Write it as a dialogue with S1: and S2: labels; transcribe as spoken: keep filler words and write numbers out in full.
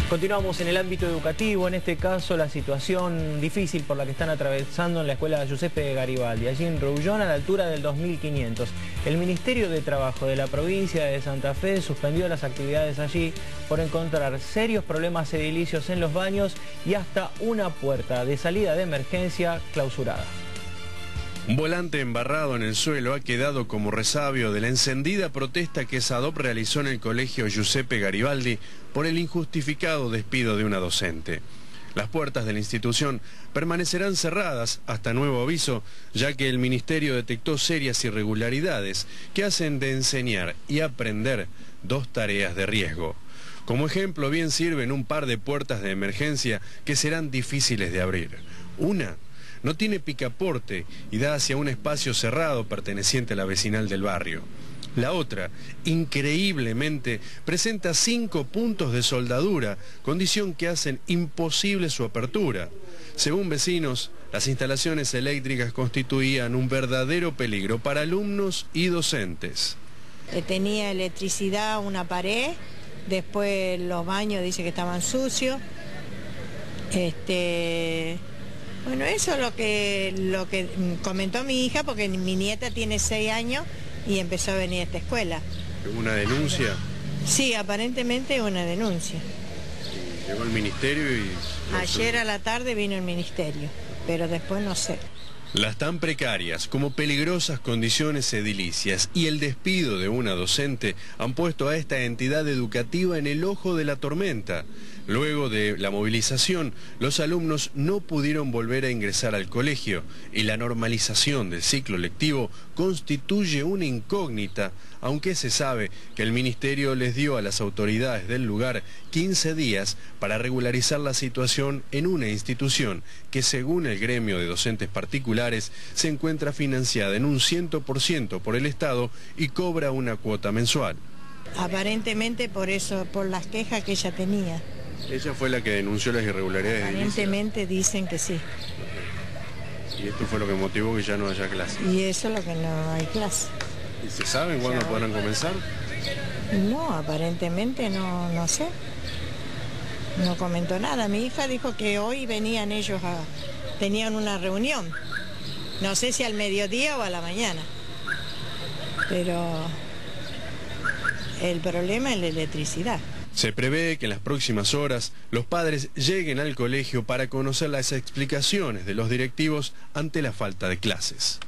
S1: Continuamos en el ámbito educativo, en este caso la situación difícil por la que están atravesando en la escuela Giuseppe Garibaldi, allí en Roullón, a la altura del dos mil quinientos. El Ministerio de Trabajo de la provincia de Santa Fe suspendió las actividades allí por encontrar serios problemas edilicios en los baños y hasta una puerta de salida de emergencia clausurada.
S2: Un volante embarrado en el suelo ha quedado como resabio de la encendida protesta que SADOP realizó en el colegio Giuseppe Garibaldi por el injustificado despido de una docente. Las puertas de la institución permanecerán cerradas hasta nuevo aviso, ya que el Ministerio detectó serias irregularidades que hacen de enseñar y aprender dos tareas de riesgo. Como ejemplo bien sirven un par de puertas de emergencia que serán difíciles de abrir. Una no tiene picaporte y da hacia un espacio cerrado perteneciente a la vecinal del barrio. La otra, increíblemente, presenta cinco puntos de soldadura, condición que hacen imposible su apertura. Según vecinos, las instalaciones eléctricas constituían un verdadero peligro para alumnos y docentes.
S3: Tenía electricidad, una pared, después los baños dice que estaban sucios. Este... Bueno, eso es lo que, lo que comentó mi hija, porque mi nieta tiene seis años y empezó a venir a esta escuela.
S2: ¿Una denuncia?
S3: Sí, aparentemente una denuncia.
S2: ¿Y llegó el ministerio y...?
S3: Ayer a la tarde vino el ministerio, pero después no sé.
S2: Las tan precarias como peligrosas condiciones edilicias y el despido de una docente han puesto a esta entidad educativa en el ojo de la tormenta. Luego de la movilización, los alumnos no pudieron volver a ingresar al colegio y la normalización del ciclo lectivo constituye una incógnita, aunque se sabe que el ministerio les dio a las autoridades del lugar quince días para regularizar la situación en una institución que, según el gremio de docentes particulares, se encuentra financiada en un cien por ciento por el Estado y cobra una cuota mensual.
S3: Aparentemente por eso, por las quejas que ella tenía.
S2: ¿Ella fue la que denunció las irregularidades?
S3: Aparentemente dicen que sí.
S2: ¿Y esto fue lo que motivó que ya no haya clase?
S3: Y eso es lo que no hay clase.
S2: ¿Y se saben cuándo ya podrán comenzar?
S3: No, aparentemente no, no sé. No comentó nada. Mi hija dijo que hoy venían ellos a... tenían una reunión. No sé si al mediodía o a la mañana. Pero el problema es la electricidad.
S2: Se prevé que en las próximas horas los padres lleguen al colegio para conocer las explicaciones de los directivos ante la falta de clases.